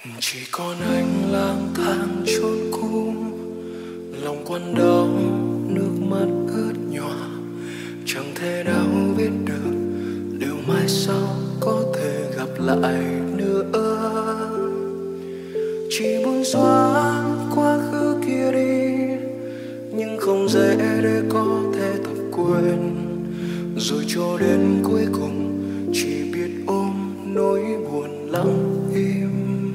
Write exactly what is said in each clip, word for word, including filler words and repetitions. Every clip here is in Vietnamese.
Chỉ còn anh lang thang chốn cũ, lòng quặn đau nước mắt ướt nhòa, chẳng thể nào biết được liệu mai sau có thể gặp lại nữa. Chỉ muốn xóa quá khứ kia đi, nhưng không dễ để có thể tập quên. Rồi cho đến cuối cùng chỉ biết ôm nỗi buồn lặng im.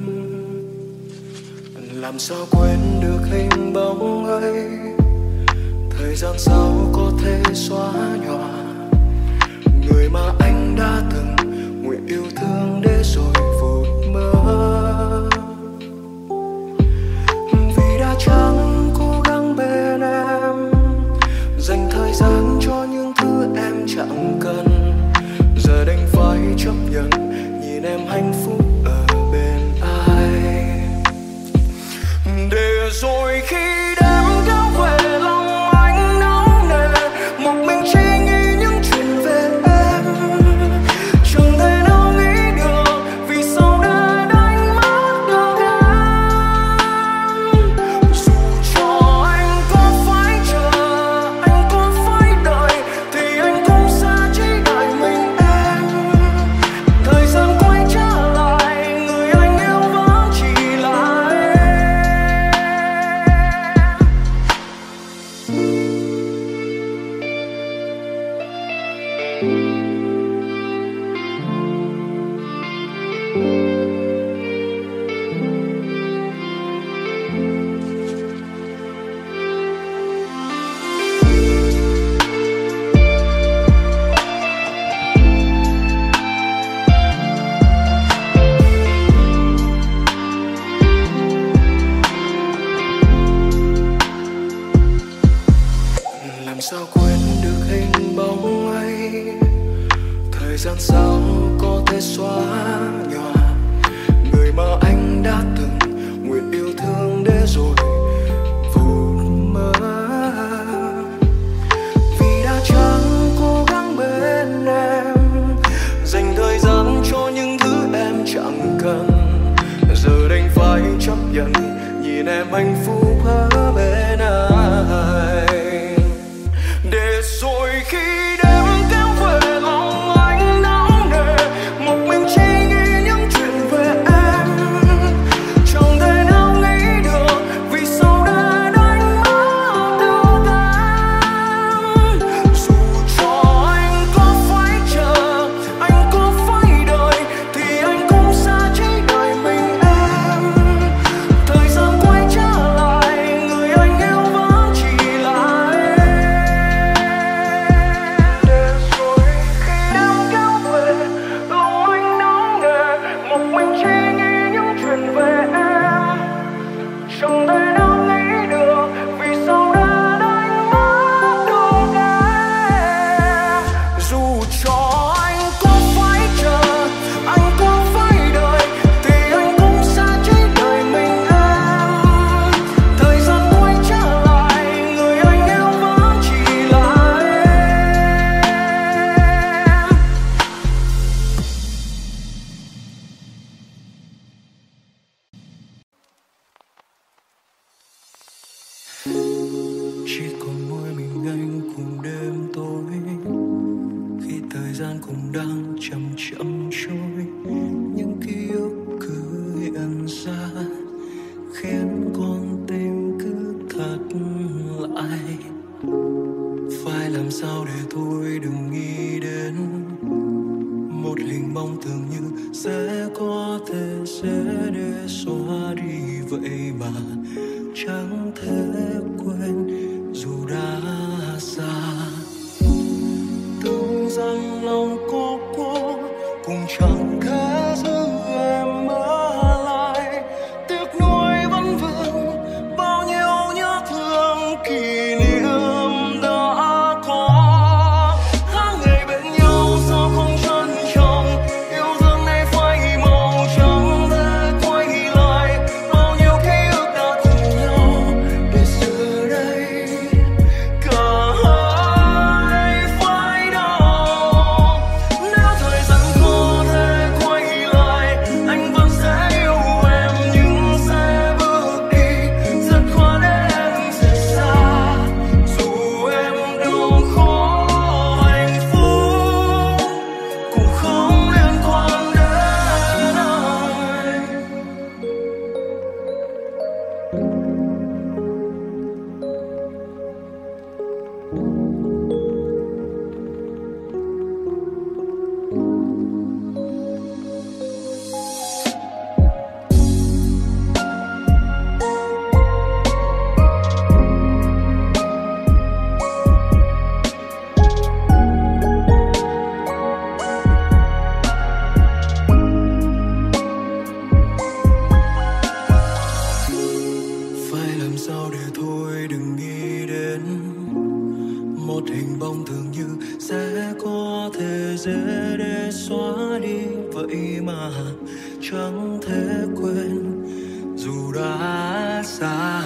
Làm sao quên được hình bóng ấy, thời gian sau có thể xóa nhòa người mà anh đã từng nguyện yêu thương để rồi vụt mơ. Vì đã chẳng cố gắng bên em, dành thời gian cho những thứ em chẳng cần, giờ đành phải chấp nhận nhìn em hạnh phúc ở bên ai. Để rồi khi đêm kéo về lòng anh nóng nề, một mình chỉ nghĩ những chuyện về em, chẳng thể nào nghĩ được vì sao đã đánh mất được em. Dù cho anh có phải chờ, anh có phải đợi, thì anh cũng sẽ chỉ đợi mình em. Thời gian quay trở lại, người anh yêu vẫn chỉ là em. Làm sao quên được hình bóng ấy, thời gian sau có thể xóa nhòa người mà anh đã từng nguyện yêu thương để rồi vụt mơ. Vì đã chẳng cố gắng bên em, dành thời gian cho những thứ em chẳng cần, giờ đành phải chấp nhận nhìn em hạnh phúc ở bên ai. Để rồi khi đêm kéo về lòng anh nóng nề, một mình chỉ nghĩ những chuyện về em, chẳng thể nào nghĩ được vì sao đã đánh mất được em. Dù cho anh có phải chờ, anh có phải đợi, thì anh cũng sẽ chỉ đợi mình em. Thời gian quay trở lại, người anh yêu vẫn chỉ là em. Để rồi khi đêm kéo về lòng anh nóng nề, một mình chỉ nghĩ những chuyện về em, chẳng thể nào nghĩ được vì sao đã đánh mất được em. Dù cho anh có phải chờ, anh có phải đợi, thì anh cũng sẽ chỉ đợi mình em. Thời gian quay trở lại, người anh yêu vẫn chỉ là em. Chỉ còn mỗi mình anh cùng đêm tối, khi thời gian cũng đang chậm chậm trôi, những ký ức cứ hiện ra khiến con tim cứ thắt lại. Phải làm sao để thôi đừng nghĩ đến một hình bóng tưởng như sẽ có thể sẽ để xóa đi, vậy mà chẳng thể quên dù đã xa. Tưởng rằng lòng có cô cũng chẳng thể giữ em ở lại, tiếc nuối vẫn vương bao nhiêu nhớ thương kỷ niệm đã có. Tháng ngày bên nhau sao không trân trọng, yêu thương này phai màu chẳng thể quay lại. Bao nhiêu ký ức đã cùng nhau để giờ đây cả hai phải đau. Nếu thời gian có thể quay chẳng thể quên dù đã xa.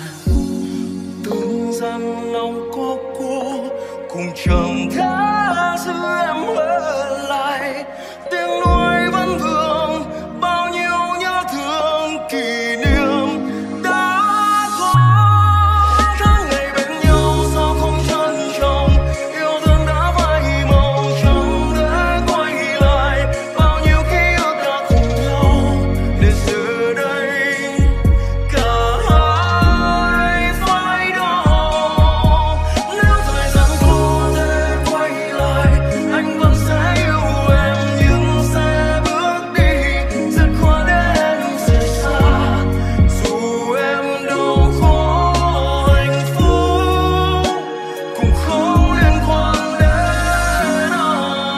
Từng gian lòng có cô cũng chẳng thể giữ em ở lại. Tiếng nói vẫn vương bao nhiêu nhớ thương kỷ niệm đã có. Tháng ngày bên nhau sao không trân trọng, yêu thương đã phai màu chẳng thể quay lại. Bao nhiêu ký ức đã cùng nhau để giờ đây cả hai phải đau. Nếu thời gian có thể quay lại, anh vẫn sẽ yêu em nhưng sẽ bước đi rất khó để em rời xa. Dù em đau khổ hạnh phúc cũng không liên quan đến anh.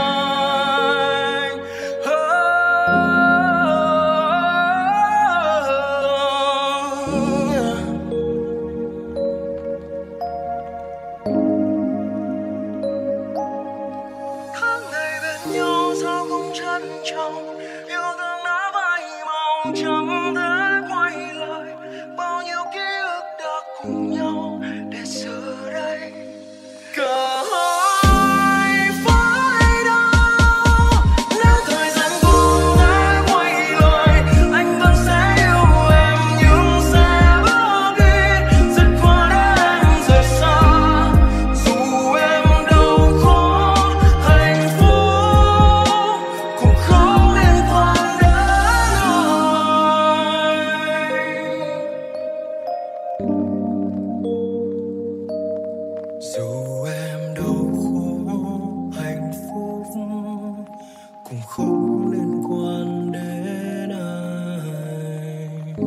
Tháng ngày bên nhau sao không trân trọng, yêu thương đã phai màu chẳng thể quay lại. Bao nhiêu ký ức đã cùng nhau để giờ đây cả hai phải đau. Nếu thời gian có thể quay lại, anh vẫn sẽ yêu em nhưng sẽ bước đi rất khó để em rời xa. Dù em đau khổ hạnh phúc cũng không liên quan đến anh. Dù em đau khổ hạnh phúc cũng không liên quan đến anh.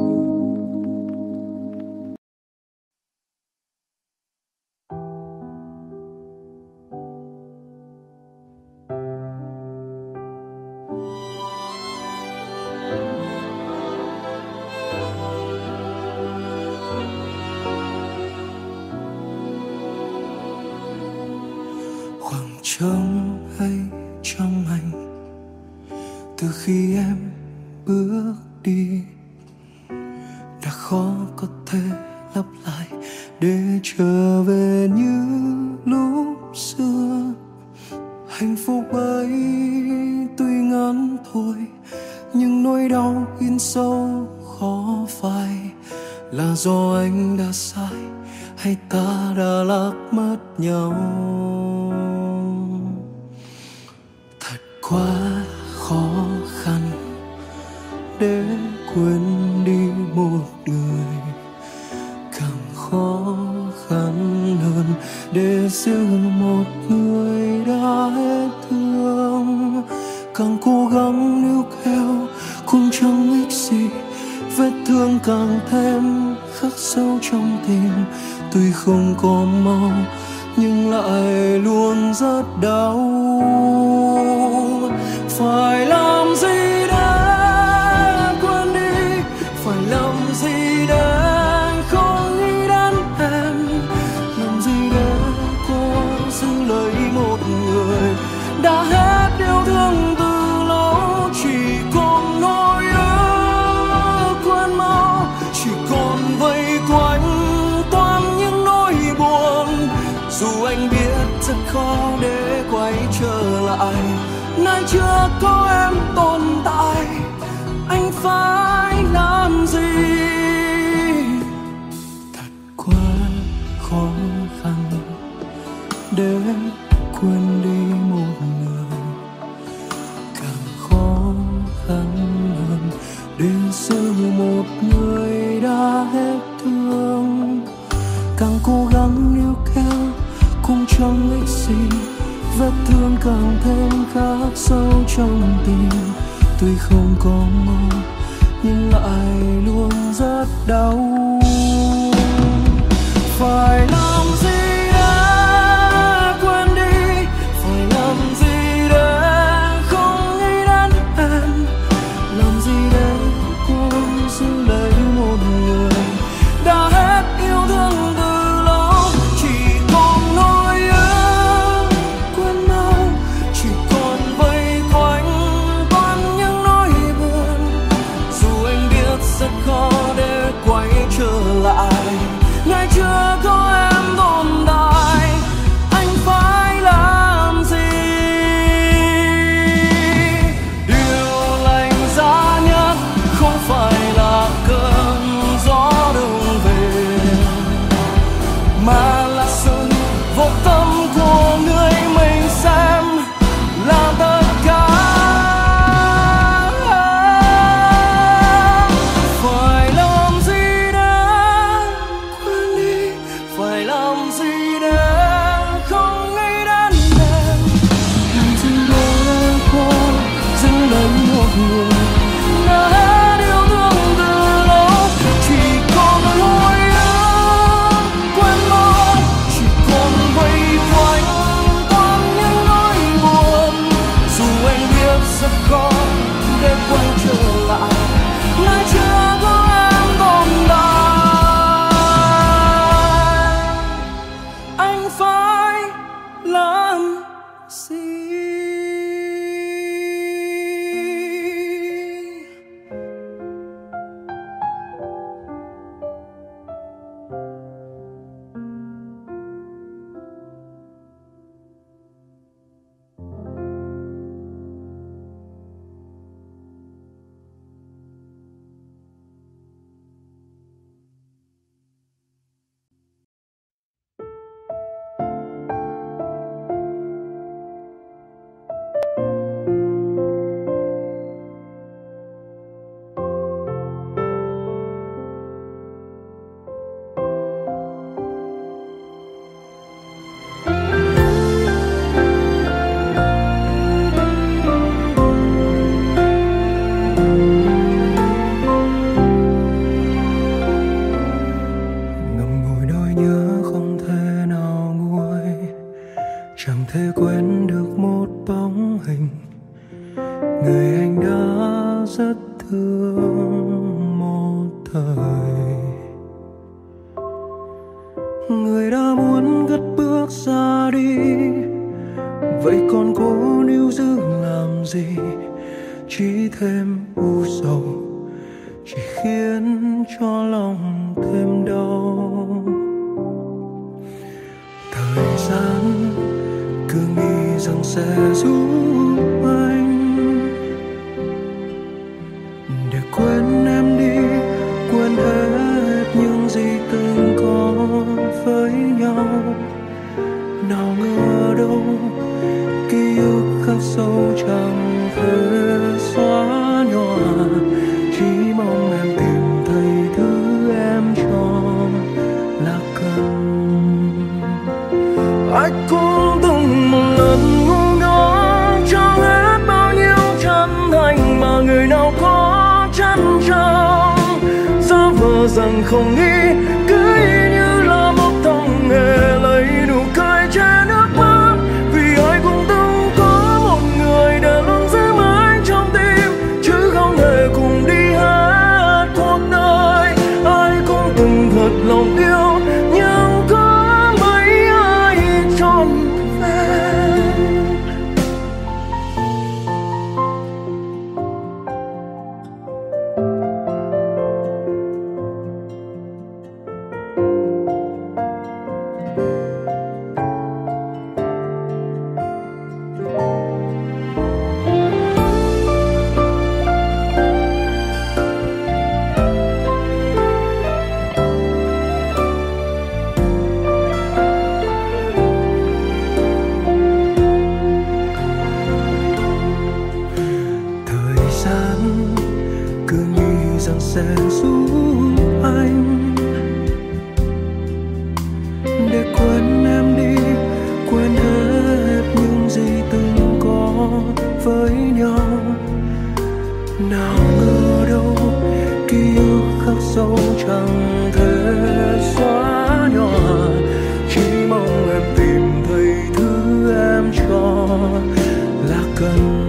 Khoảng trống ấy trong anh từ khi em bước đi đã khó có thể lặp lại để trở về như lúc xưa. Hạnh phúc ấy tuy ngắn thôi nhưng nỗi đau in sâu khó phai. Là do anh đã sai hay ta đã lạc mất nhau? Thật quá khó khăn để quên đi một người, càng khó khăn hơn để giữ một người đã hết thương. Càng cố gắng níu kéo cũng chẳng ích gì, vết thương càng thêm khắc sâu trong tim. Tuy không có mau nhưng lại luôn rất đau. Phải làm gì để quên đi, phải làm gì để không nghĩ đến em, làm gì để cô giữ lấy một người đã hết yêu thương từ lâu. Chỉ còn nỗi nhớ quên mau, chỉ còn vây quanh toàn những nỗi buồn. Dù anh biết rất khó để quay trở lại nơi chưa có em tồn tại, anh phải làm gì? Thật quá khó khăn để quên đi một người, càng khó khăn hơn để giữ một người đã hết thương. Càng cố gắng níu kéo cũng chẳng ích gì, vết thương càng thêm khắc sâu trong tim. Tuy không có mau nhưng lại luôn rất đau. Phải làm gì để quên đi, phải làm gì để không nghĩ đến em, làm gì để cô giữ lấy một người đã hết yêu thương từ lâu. Chỉ còn nỗi nhớ quên mau, chỉ còn vây quanh toàn những nỗi người đã hết yêu thương từ lâu. Chỉ còn hồi ức quên mất, chỉ còn vây quanh toàn những nỗi buồn. Dù anh biết rất khó để quay trở lại nơi chưa có em tồn tại, anh phải làm gì? Chẳng thể quên được một bóng hình người anh đã rất thương một thời, người đã muốn cất bước ra đi. Vậy còn cố níu giữ làm gì, chỉ thêm u sầu, chỉ khiến cho lòng thêm đau. Thời gian cứ nghĩ rằng sẽ giúp anh để quên em đi, quên hết những gì từng có với nhau. Nào ngờ đâu ký ức khắc sâu chẳng thể xóa nhòa, chỉ mong em tìm thấy thứ em cho là cần. Anh cũng từng một lần ngu ngốc cho hết bao nhiêu chân thành mà người nào có chân trong, giả vờ rằng không nghĩ, cứ y như là một thằng hề lấy nụ cười che nước mắt. Vì ai cũng từng có một người để luôn giữ mãi trong tim, chứ không thể cùng đi hết cuộc đời. Ai cũng từng thật lòng yêu, nhưng có mấy ai trọn vẹn. Cứ nghĩ rằng sẽ giúp anh để quên em đi, quên hết những gì từng có với nhau. Nào ngờ đâu ký ức khắc sâu chẳng thể xóa nhòa, chỉ mong em tìm thấy thứ em cho là cần.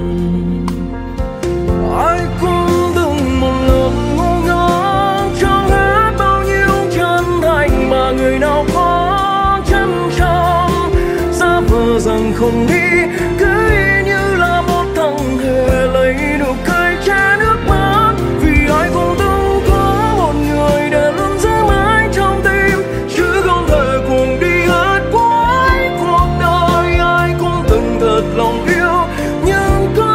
Ai cũng từng một lần ngu ngốc cho hết bao nhiêu chân thành mà người nào có chân trong, giả vờ rằng không nghĩ, cứ y như là một thằng hề lấy nụ cười che nước mắt. Vì ai cũng từng có một người để luôn giữ mãi trong tim, chứ không thể cùng đi hết cuối cuộc đời. Ai cũng từng thật lòng yêu, nhưng có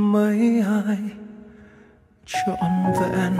mấy ai trọn vẹn.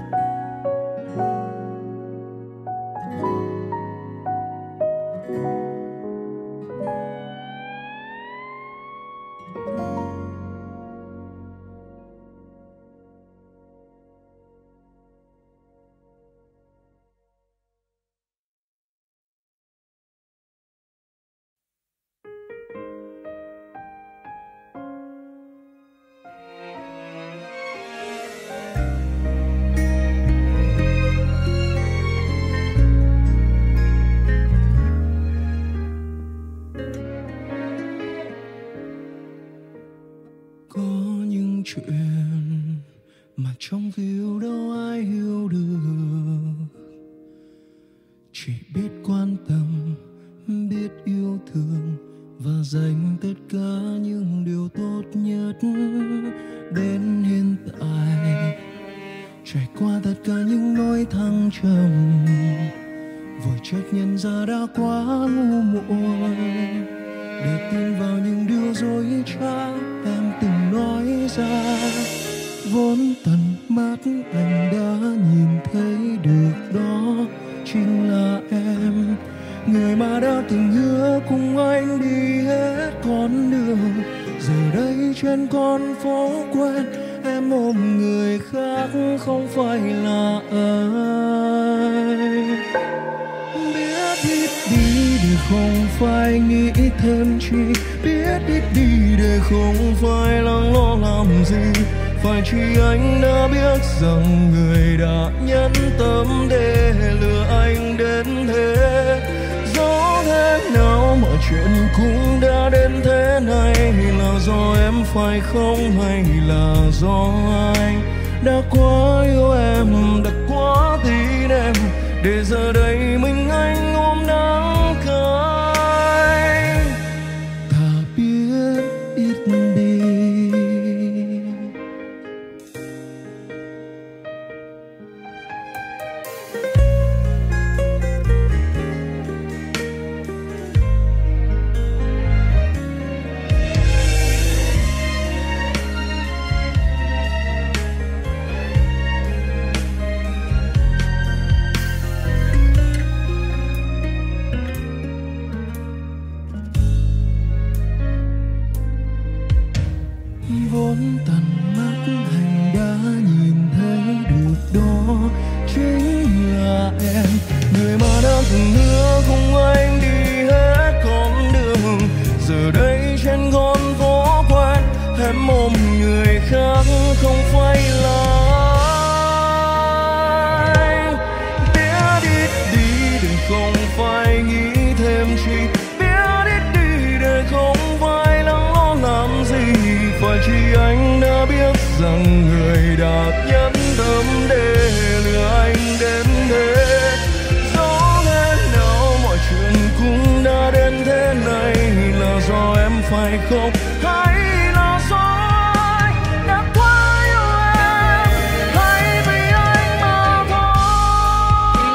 Chuyện mà trong khi yêu đâu ai hiểu được, chỉ biết quan tâm, biết yêu thương và dành tất cả những điều tốt nhất. Đến hiện tại trải qua tất cả những nỗi thăng trầm, vội chợt nhận ra đã quá ngu muộn để tin vào những điều dối trá em từng nói ra. Vốn tận mắt anh đã nhìn thấy được đó chính là em, người mà đã từng hứa cùng anh đi hết con đường. Giờ đây trên con phố quen em ôm người khác không phải là anh. Biết ít đi để không phải nghĩ thêm chi, biết ít đi để không phải lắng lo làm gì. Phải chỉ anh đã biết rằng người đã nhẫn tâm để lừa anh đến thế. Dẫu thế nào mọi chuyện cũng đã đến thế này, là do em phải không hay là do anh đã quá yêu em, đã quá tin em, để giờ đây mình anh ôm nắng cay. Ta biết ít đi. Vốn tận mắt anh đã nhìn thấy được đó chính là em, người mà đã từng hứa cùng anh đi hết con đường. Giờ đây trên con phố quen em ôm người khác không phải là anh. Biết ít đi để không phải nghĩ thêm chi, biết ít đi để không phải lắng lo làm gì. Phải chỉ anh đã biết rằng người đã nhẫn tâm để lừa anh đến thế. Dẫu thế nào mọi chuyện cũng đã đến thế này, là do em phải không hay là do anh đã quá yêu em, hay vì anh mà thôi.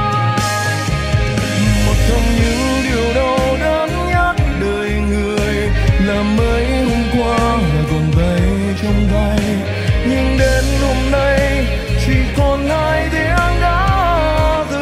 Một trong những điều đau đớn nhất đời người là mấy hôm qua còn tay trong tay, nhưng đến hôm nay chỉ còn hai tiếng đã từ.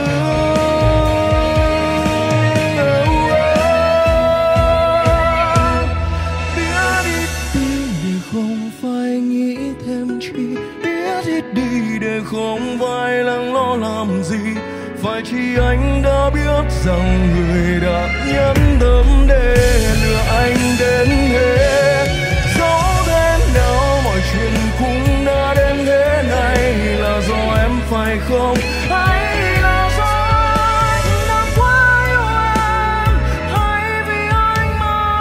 Biết ít đi để không phải nghĩ thêm chi, biết ít đi để không phải lắng lo làm gì. Phải chỉ anh đã biết rằng người đã nhẫn tâm để lừa anh đến thế. Dẫu thế nào mọi chuyện cũng đã đến thế này, là do em phải không hay là do anh đã quá yêu em, hay vì anh mà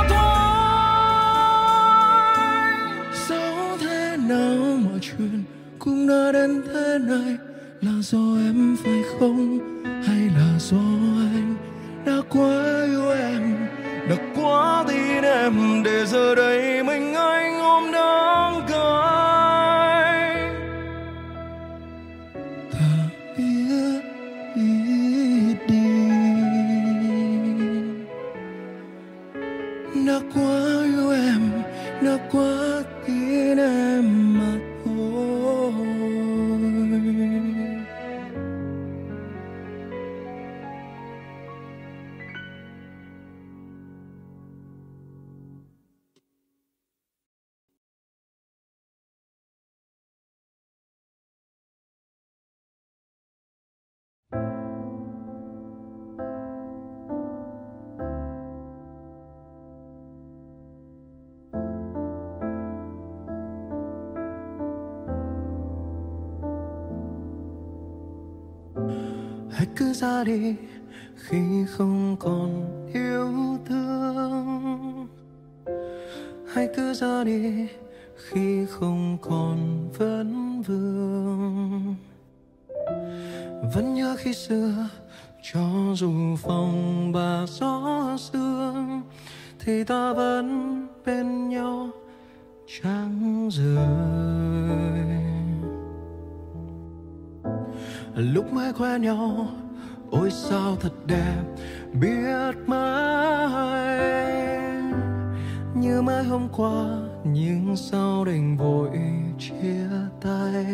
thôi. Dẫu thế nào mọi chuyện cũng đã đến thế này, là do em phải không hay là do anh đã quá yêu em, đã quá tin em, để giờ đây mình anh ôm đắng cay. Ta biết ít đi, đã quá yêu em, đã quá tin em. hãy cứ ra đi khi không còn yêu thương. Hãy cứ ra đi khi không còn vấn vương. Vẫn nhớ khi xưa cho dù phòng bà gió sương thì ta vẫn bên nhau chẳng rời. Lúc mới quen nhau ôi sao thật đẹp biết mấy, như mới hôm qua nhưng sao đành vội chia tay.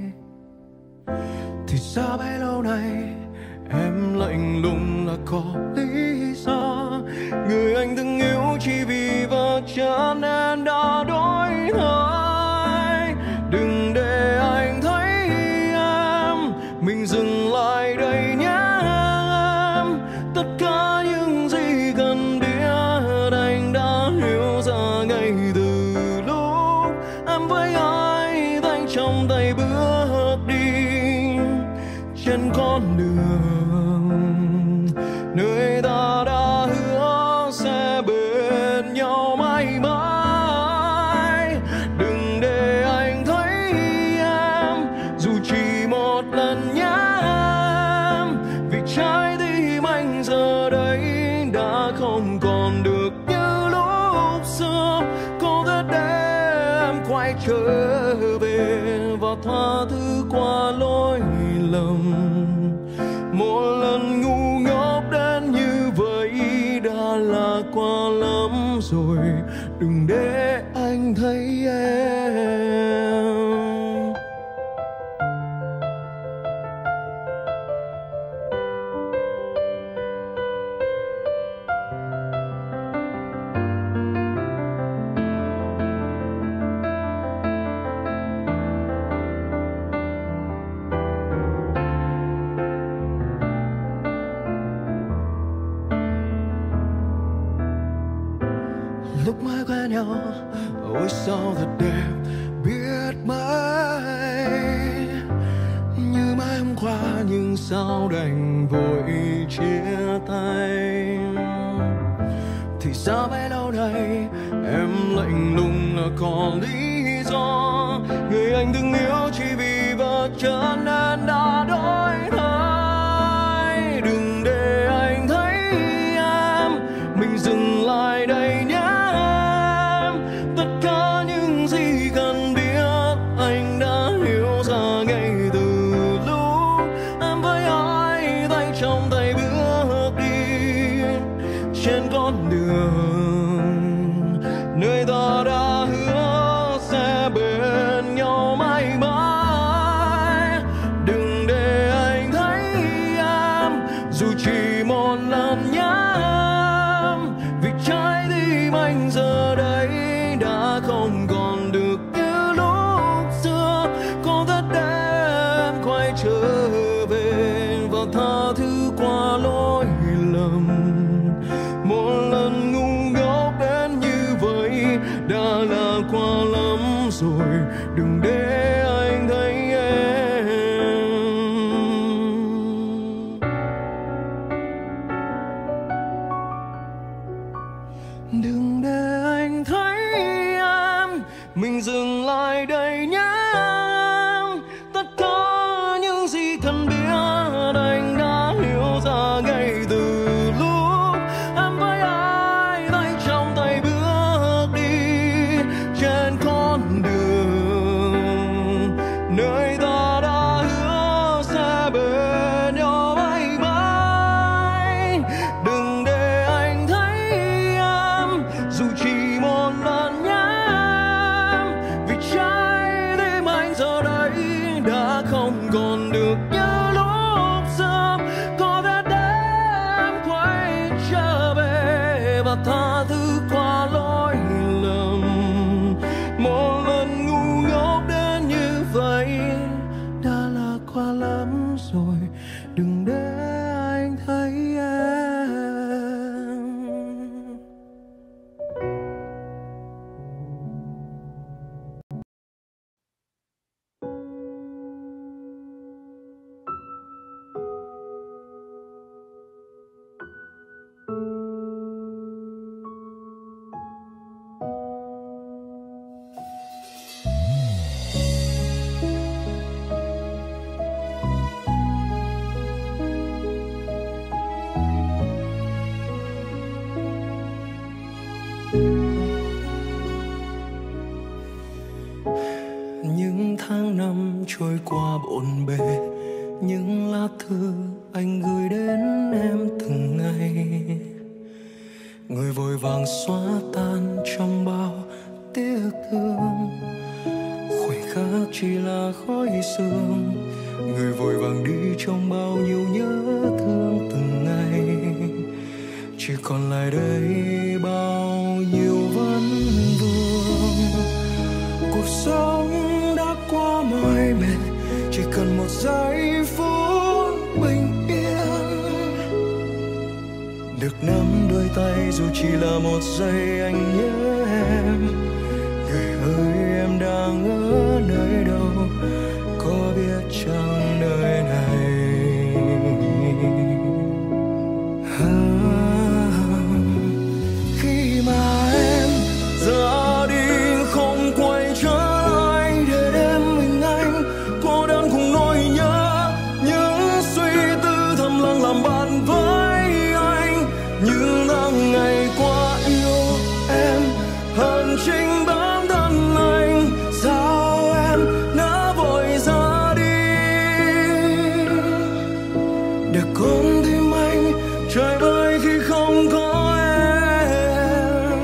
Thì ra bấy lâu nay em lạnh lùng là có lý do. Người anh từng yêu chỉ vì vợ cho nên đã đổi thay. Đừng để anh thấy em, mình dừng lại đây nhé em. Tất cả những gì cần biết anh đã hiểu ra ngay từ lúc em với ai tay trong tay bước đi trên con đường nơi ta đã hứa sẽ bên nhau mãi mãi. Đừng để anh thấy em dù chỉ một lần nhé em, vì trái tim anh giờ đây đã không còn được như lúc xưa. Có thể để em quay trở về và tha thứ qua lỗi lầm. Một lần ngu ngốc đến như vậy đã là quá lắm rồi. Đừng để anh thấy em. Lúc mới quen nhau ôi sao thật đẹp biết mấy, như mai hôm qua nhưng sao đành vội chia tay. Thì ra bấy lâu nay em lạnh lùng là có lý do. Người anh từng yêu chỉ vì vợ cho nên đã đổi thay. Đừng để anh thấy em, mình dừng lại đây nhé. Nơi ta đã hứa sẽ bên nhau mãi mãi. Đừng để anh thấy em dù chỉ một lần nhé em, vì trái tim anh giờ đây đã không còn được như lúc xưa. Có thể để em quay trở về và tha thứ qua lỗi lầm. Một lần ngu ngốc đến như vậy đã là quá lắm rồi. Đừng để anh thấy em. Đừng để anh thấy em, mình dừng lại đây nhé em. Tất cả những gì cần biết anh đã hiểu ra ngay từ lúc em với ai tay trong tay bước đi trên con đường Những tháng năm trôi qua bộn bề, những lá thư anh gửi đến em từng ngày, người vội vàng xóa tan trong bao tiếc thương. Khoảnh khắc chỉ là khói sương, người vội vàng đi trong bao nhiêu nhớ thương từng ngày. Chỉ còn lại đây bao nhiêu vấn vương. Cuộc sống đã quá mỏi mệt, chỉ cần một giây phút bình yên. Được nắm đôi tay dù chỉ là một giây anh nhớ em. Người ơi em đang ở nơi đâu, có biết chăng nơi này à, khi mà em ra đi không quay trở lại để đêm mình anh cô đơn cùng nỗi nhớ. Những suy tư thầm lặng làm bạn với anh, những tháng ngày qua yêu em hơn chính bản thân anh. Sao em đã vội ra đi để con tim anh trời vơi khi không có em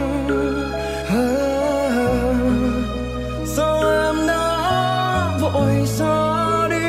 à, sao em đã vội ra đi.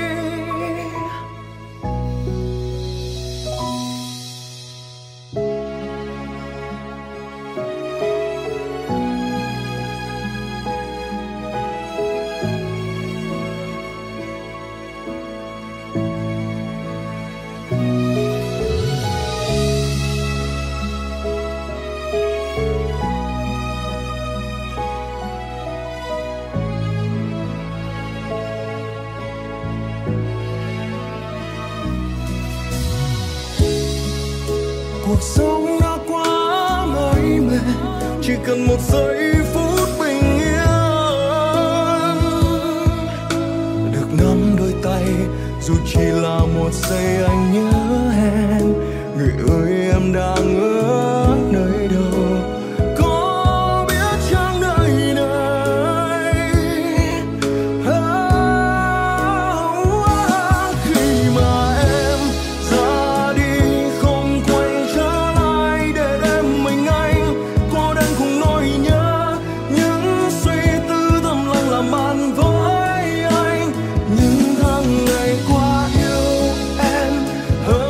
Cuộc sống đã quá mỏi mệt, chỉ cần một giây phút bình yên. Được nắm đôi tay dù chỉ là một giây anh nhớ em. Người ơi em đang ở nơi đâu, có biết chăng nơi này à, khi mà em ra đi không quay trở lại để đêm mình anh cô đơn cùng nỗi nhớ. Những suy tư thầm lặng làm bạn với anh, những tháng ngày qua yêu em hơn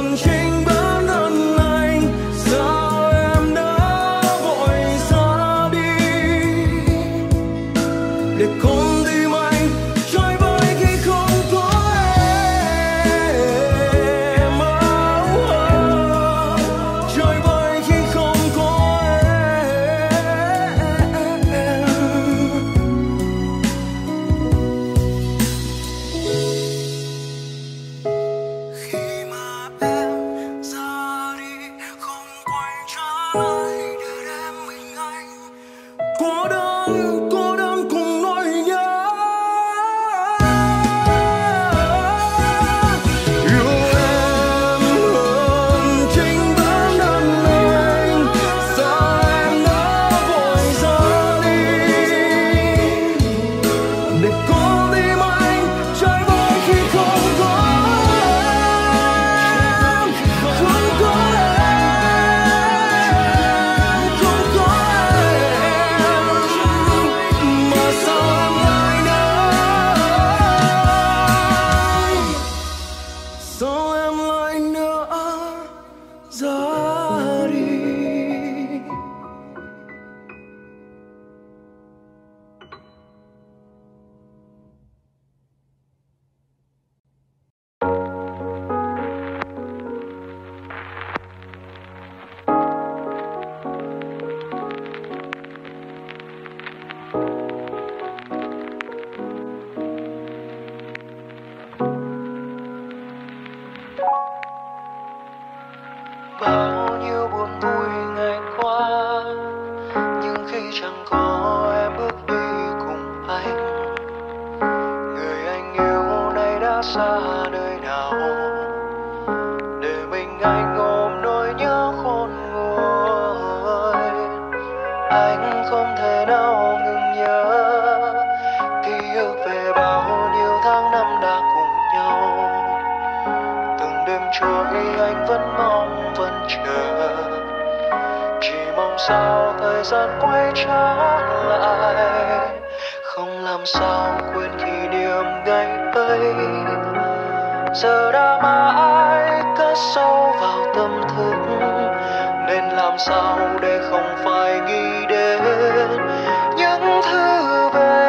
sao thời gian quay trở lại, không làm sao quên kỷ niệm ngày ấy. Giờ đã mãi cất sâu vào tâm thức, nên làm sao để không phải nghĩ đến những thứ về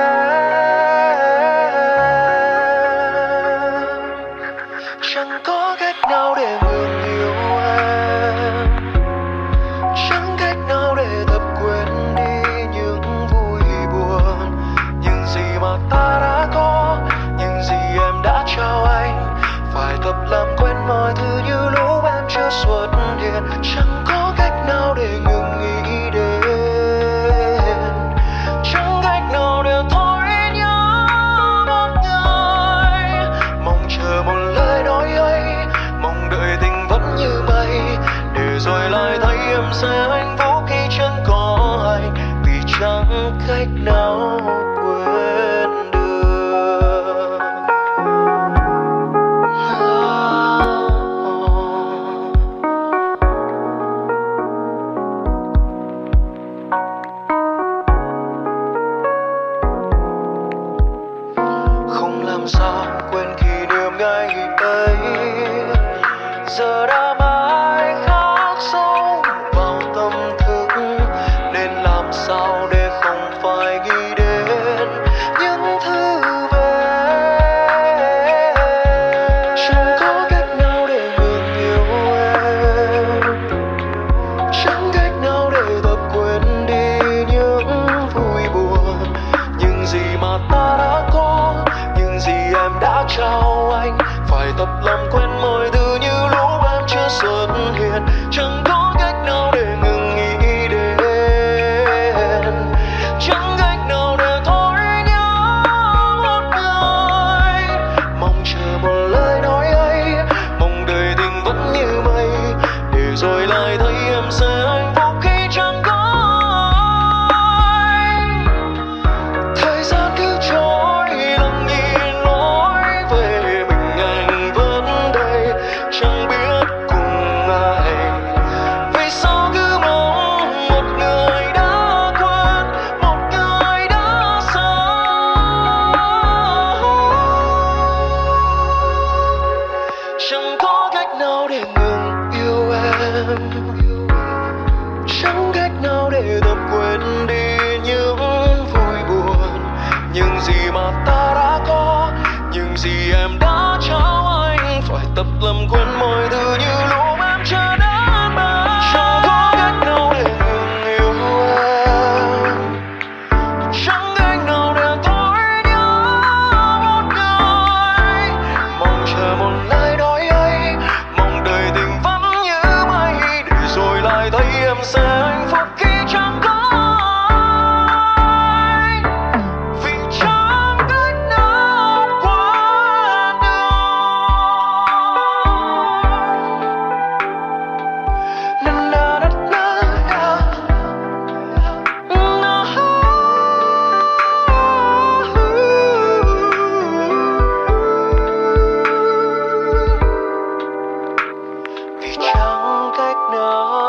em. Chẳng có cách nào để ngừng yêu em, chẳng cách nào để tập quên đi những vui buồn. Những gì mà ta đã có, những gì em đã trao anh, phải tập làm quen mọi thứ như lúc em chưa xuất hiện. Chẳng có cách nào để ngừng nghĩ đến, chẳng cách nào để thôi nhớ một người. Mong chờ một lời nói ấy, mong đợi tình vẫn như mây, để rồi lại thấy em sẽ hạnh phúc khi chẳng có anh, vì chẳng cách nào quên được. Không làm sao quên kỷ niệm ngày ấy, giờ đã mãi khắc sâu vào tâm thức, nên làm sao để không phải nghĩ đến những thứ về. Chẳng có cách nào để ngừng yêu em, chẳng cách nào để tập quên đi những vui buồn. Những gì mà ta đã có, những gì em đã trao anh, phải tập làm quen mọi thứ như lúc em chưa xuất hiện. Chẳng có cách nào để ngừng nghĩ đến, chẳng cách nào để thôi nhớ một người. Mong chờ một lời nói ấy, mong đời tình vẫn như mây, để rồi lại thấy em sẽ hạnh phúc khi chẳng có anh. Thời gian cứ trôi lặng nhìn lối về mình, anh vẫn đây chẳng biết cùng ai. Vì sao cứ mong một người đã quên, một người đã xa. Chẳng có cách nào để ngừng yêu em, chẳng cách nào để tập quên đi những vui buồn. Những gì mà ta đã có, những gì em đã trao anh, phải tập làm quen mọi thứ như lúc em chưa đến bên. Chẳng có cách nào để ngừng yêu em, chẳng cách nào để thôi nhớ một người. Mong chờ một lời nói ấy, mong đời tình vẫn như mây, để rồi lại thấy em sẽ hạnh phúc khi chẳng có anh, vì chẳng cách nào quên được. Na na na na na. Vì chẳng cách nào